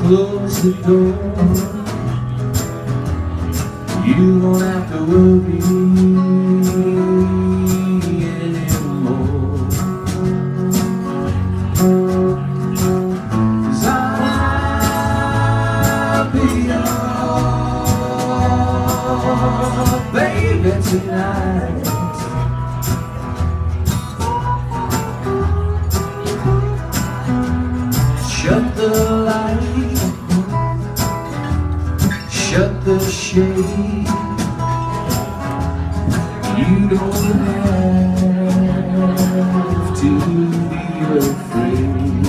close the door. You don't have to worry anymore, 'cause I'll be your baby tonight. Shut the light, shut the shade. You don't have to be afraid,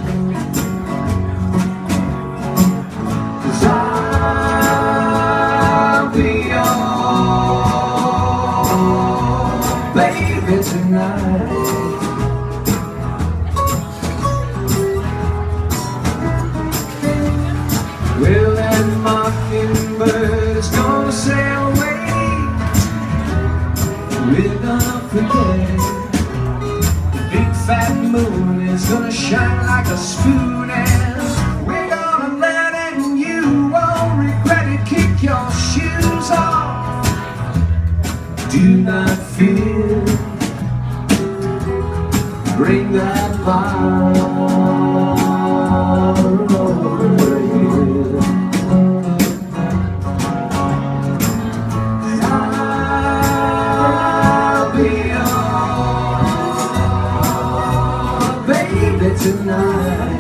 'cause I'll be your baby tonight. Well, that mockingbird's gonna sail away. We're gonna forget. The big fat moon is gonna shine like a spoon, and we're gonna let it, and you won't regret it. Kick your shoes off, do not fear. Bring that fire over here. I'll be your baby tonight.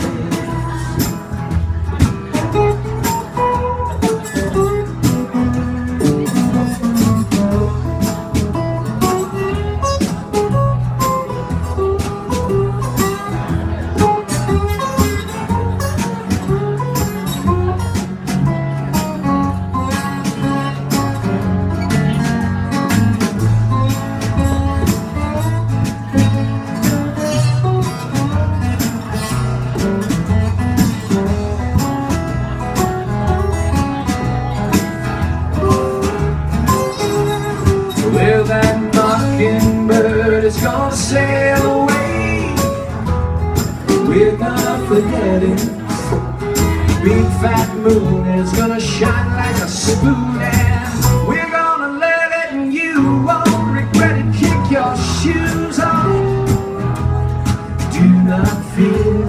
Well, that mockingbird is gonna sail away. We're gonna forget it. Big fat moon is gonna shine like a spoon, and we're gonna let it, and you won't regret it. Kick your shoes off, do not fear.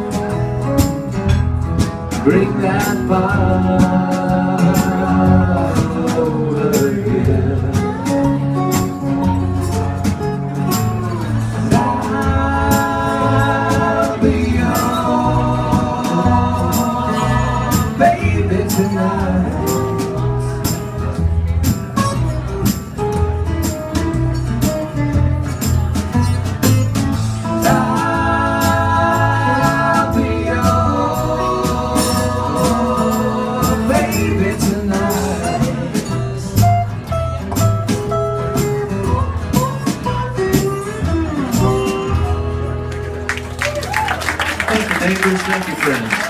Bring that fire over here. Tonight. I'll be your baby tonight. Thank you, Taters. Thank you, friends.